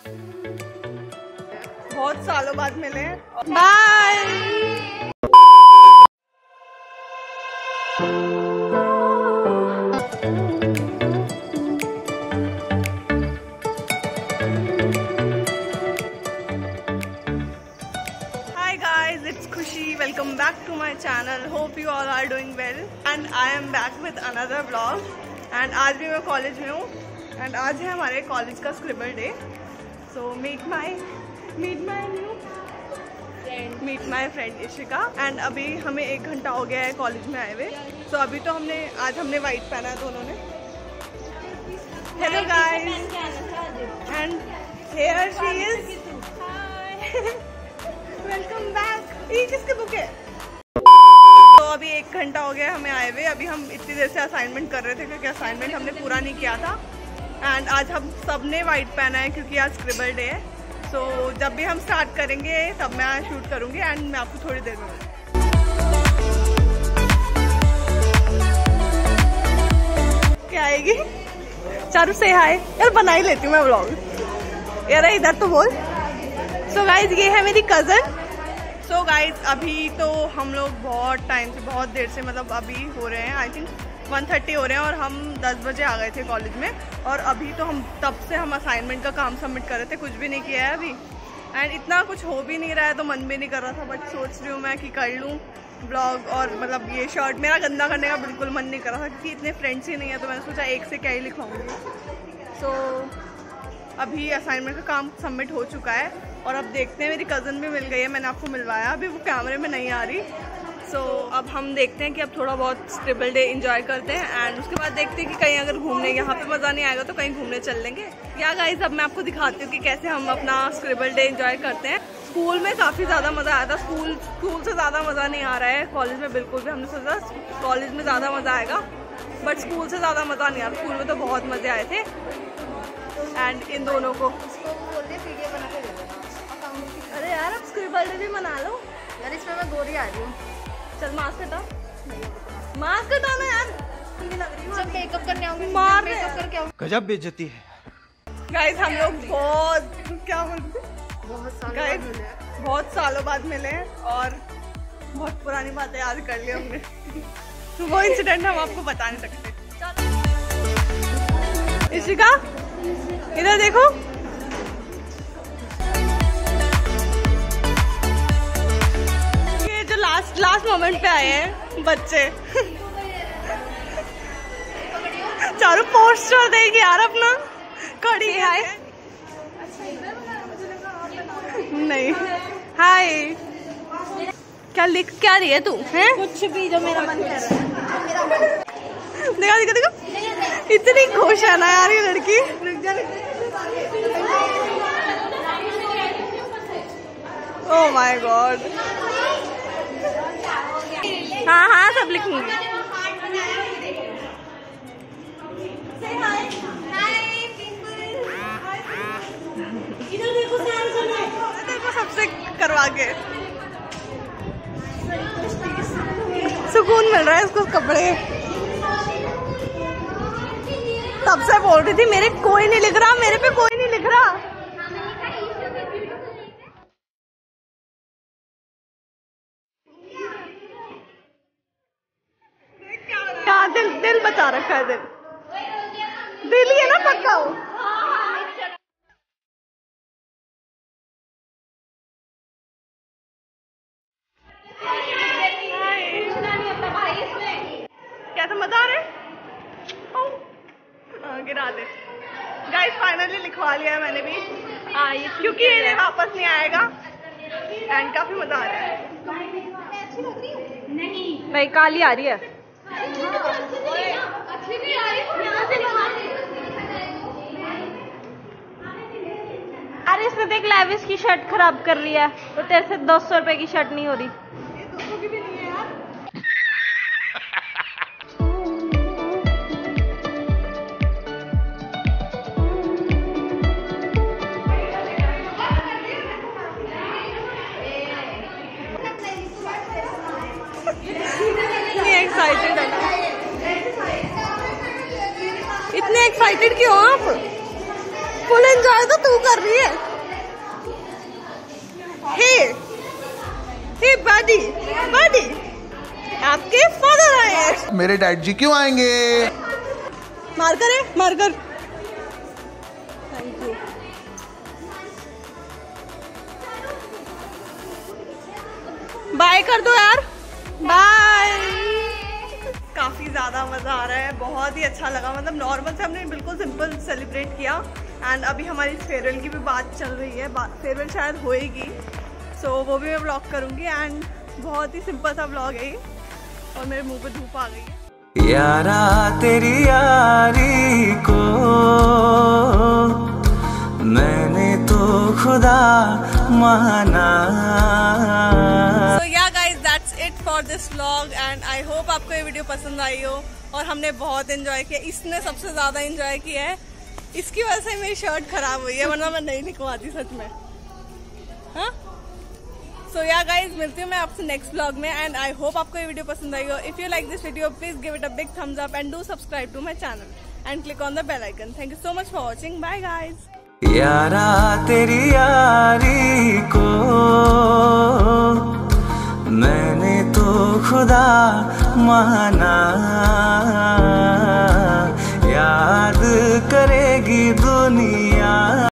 बहुत सालों बाद मिले हैं। Bye. Welcome back to my channel. Hope you all are doing well and I am back with another vlog. And आज भी मैं कॉलेज में हूँ and आज है हमारे कॉलेज का scribble day. So meet my friend Ishika. And अभी हमें 1 घंटा हो गया है कॉलेज में आए हुए. So अभी तो आज हमने वाइट पहना है दोनों ने. Hello guys. And here she is. Welcome back. ये किसके बुक है? तो अभी 1 घंटा हो गया हमें आए हुए. अभी हम इतनी देर से असाइनमेंट कर रहे थे क्योंकि असाइनमेंट हमने पूरा नहीं किया था. एंड आज हम सब ने वाइट पहना है क्योंकि आज स्क्रिबल डे है. सो जब भी हम स्टार्ट करेंगे तब मैं शूट करूंगी एंड मैं आपको थोड़ी देर में क्या आएगी. चारू से हाय यार, बना ही लेती हूँ मैं व्लॉग यार. इधर तो बोल. सो गाइज ये है मेरी कज़न. सो गाइज अभी तो हम लोग बहुत टाइम से, बहुत देर से, मतलब अभी हो रहे हैं आई थिंक 1:30 हो रहे हैं और हम 10 बजे आ गए थे कॉलेज में. और अभी तो तब से हम असाइनमेंट का काम सबमिट कर रहे थे. कुछ भी नहीं किया है अभी एंड इतना कुछ हो भी नहीं रहा है तो मन भी नहीं कर रहा था. बट सोच रही हूँ मैं कि कर लूँ ब्लॉग. और मतलब ये शर्ट मेरा गंदा करने का बिल्कुल मन नहीं कर रहा था क्योंकि इतने फ्रेंड्स ही नहीं है तो मैंने सोचा एक से क्या ही लिखवाऊँगी. सो अभी असाइनमेंट का काम सबमिट हो चुका है और अब देखते हैं. मेरी कज़न भी मिल गई है, मैंने आपको मिलवाया. अभी वो कैमरे में नहीं आ रही. सो अब हम देखते हैं कि अब थोड़ा बहुत स्क्रिबल डे एंजॉय करते हैं एंड उसके बाद देखते हैं कि कहीं अगर घूमने यहाँ पे मज़ा नहीं आएगा तो कहीं घूमने चल लेंगे. या गाइस अब मैं आपको दिखाती हूँ कि कैसे हम अपना स्क्रिबल डे एंजॉय करते हैं. स्कूल में काफ़ी ज़्यादा मज़ा आया था. स्कूल से ज़्यादा मज़ा नहीं आ रहा है कॉलेज में बिल्कुल भी. हमने सोचा कॉलेज में ज़्यादा मज़ा आएगा बट स्कूल से ज़्यादा मज़ा नहीं आ रहा. स्कूल में तो बहुत मज़े आए थे. एंड इन दोनों को वीडियो बना के दे देना. अरे यार अब स्क्रिबल डे भी मना लो यार. इसमें मैं गोरी आ रही हूँ. चल मास्क हटा. मास्क हटाना यार. लग रही है मेकअप करने आऊंगी. मार मेकअप करके आऊंगी. गजब बेइज्जती है. गाइस हम लोग बहुत सालों बाद मिले हैं और बहुत पुरानी बातें याद कर ली हमने. तो वो इंसिडेंट हम आपको बता नहीं सकते. इशिका इधर देखो. ये जो लास्ट मोमेंट पे आए हैं बच्चे. चारों पोस्टर देगी यार अपना. खड़ी है नहीं. हाय क्या रही है तू हैं? कुछ भी जो मेरा मन कर रहा है. देखो इतनी खुश है ना यार ये लड़की. Oh my god. हाँ सब लिखूंगी. देखो सबसे करवा के सुकून मिल रहा है इसको. कपड़े तब से बोल रही थी मेरे कोई नहीं लिख रहा, मेरे पे कोई नहीं लिख रहा. क्या दिल बचा रखा है. दिल ही है ना पक्का हो. क्या तुम बता रहे? गिरा दे. गाइस फाइनली लिखवा लिया है मैंने भी क्योंकि ये वापस नहीं आएगा एंड काफी मजा आ रहा है. नहीं काली आ रही है. अरे इसमें देख लेविस की शर्ट खराब कर रही है तो तेरे से 200 रुपए की शर्ट नहीं हो रही. ये 200 की भी नहीं है यार. इतने एक्साइटेड क्यों आप? फुल एंजॉय तो तू कर रही है. मेरे डैड जी क्यों आएंगे। मार्कर है, मार्कर। Thank you. बाय कर दो यार, बाय। काफी ज्यादा मजा आ रहा है, बहुत ही अच्छा लगा। मतलब नॉर्मल से हमने बिल्कुल सिंपल सेलिब्रेट किया एंड अभी हमारी फेयरवेल की भी बात चल रही है। फेयरवेल शायद होएगी, सो वो भी मैं व्लॉग करूंगी एंड बहुत ही सिंपल सा व्लॉग है ये। और मेरे मुंह पे धूप आ गई है। यारा तेरी यारी को मैंने तो खुदा माना। So yeah guys, that's it for this vlog and I hope आपको ये वीडियो पसंद आई हो और हमने बहुत एंजॉय किया। इसने सबसे ज्यादा एंजॉय किया है, इसकी वजह से मेरी शर्ट खराब हुई है, वरना मैं नहीं निकलवाती सच में। हाँ, सो या गाइज, मिलती हूँ मैं आपसे नेक्स्ट व्लॉग में एंड आई होप आपको ये वीडियो पसंद आई हो। If you like this video please give it a big thumbs up and do subscribe to my channel and click on the bell icon. Thank you so much for watching, bye guys. यारा तेरी यारी को मैंने तो खुदा माना। याद करेगी दुनिया।